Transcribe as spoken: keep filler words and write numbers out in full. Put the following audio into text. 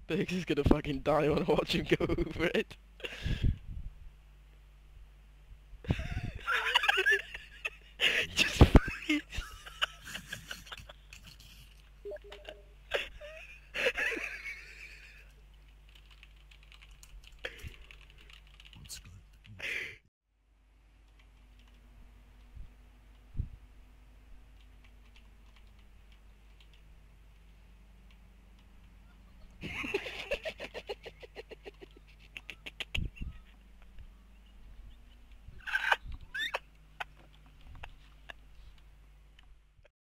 Biggs is gonna fucking die when I watch him go over it.